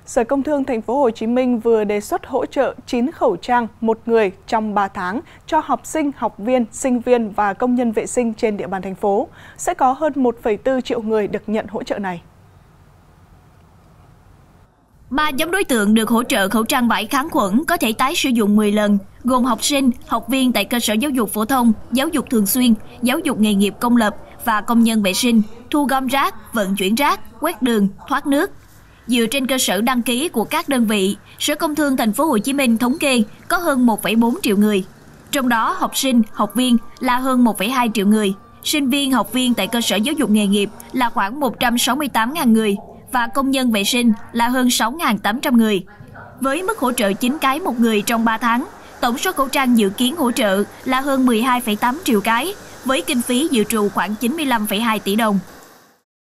Sở Công Thương Thành phố Hồ Chí Minh vừa đề xuất hỗ trợ 9 khẩu trang một người trong 3 tháng cho học sinh, học viên, sinh viên và công nhân vệ sinh trên địa bàn thành phố. Sẽ có hơn 1,4 triệu người được nhận hỗ trợ này. 3 nhóm đối tượng được hỗ trợ khẩu trang vải kháng khuẩn có thể tái sử dụng 10 lần, gồm học sinh, học viên tại cơ sở giáo dục phổ thông, giáo dục thường xuyên, giáo dục nghề nghiệp công lập và công nhân vệ sinh, thu gom rác, vận chuyển rác, quét đường, thoát nước. Dựa trên cơ sở đăng ký của các đơn vị, Sở Công Thương Thành phố Hồ Chí Minh thống kê có hơn 1,4 triệu người. Trong đó, học sinh, học viên là hơn 1,2 triệu người, sinh viên, học viên tại cơ sở giáo dục nghề nghiệp là khoảng 168.000 người và công nhân vệ sinh là hơn 6.800 người. Với mức hỗ trợ 9 cái một người trong 3 tháng, tổng số khẩu trang dự kiến hỗ trợ là hơn 12,8 triệu cái, với kinh phí dự trù khoảng 95,2 tỷ đồng.